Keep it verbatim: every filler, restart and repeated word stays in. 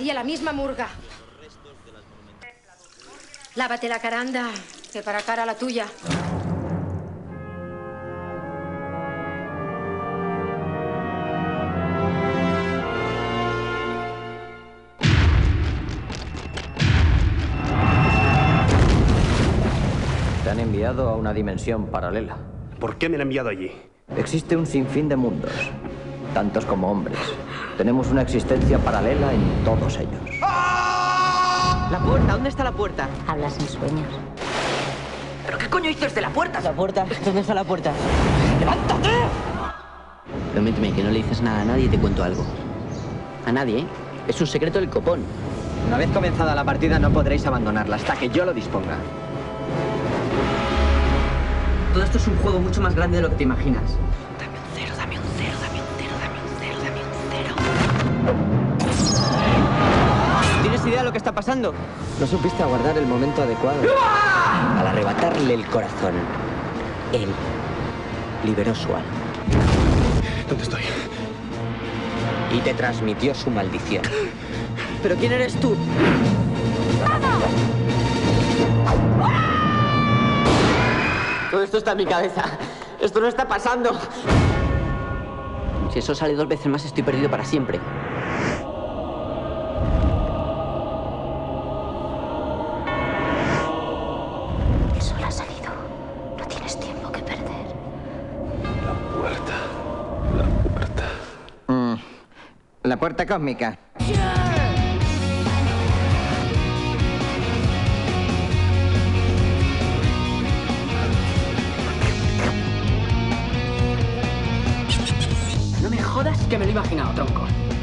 día la misma murga. Lávate la cara, anda, que para cara la tuya. Te han enviado a una dimensión paralela. ¿Por qué me han enviado allí? Existe un sinfín de mundos, tantos como hombres. Tenemos una existencia paralela en todos ellos. La puerta, ¿dónde está la puerta? Hablas en sueños. ¿Pero qué coño dices de la puerta? ¿La puerta? ¿Dónde está la puerta? ¡Levántate! Prométeme que no le dices nada a nadie y te cuento algo. A nadie, ¿eh? Es un secreto del copón. Una vez comenzada la partida no podréis abandonarla hasta que yo lo disponga. Todo esto es un juego mucho más grande de lo que te imaginas. Dame un cero, dame un cero, dame un cero, dame un cero, dame un cero. ¿Tienes idea de lo que está pasando? No supiste aguardar el momento adecuado. Al arrebatarle el corazón, él liberó su alma. ¿Dónde estoy? Y te transmitió su maldición. ¿Pero quién eres tú? Todo esto está en mi cabeza. Esto no está pasando. Si eso sale dos veces más, estoy perdido para siempre. El sol ha salido. No tienes tiempo que perder. La puerta. La puerta. Mm, la puerta cósmica. No me jodas que me lo he imaginado, tronco.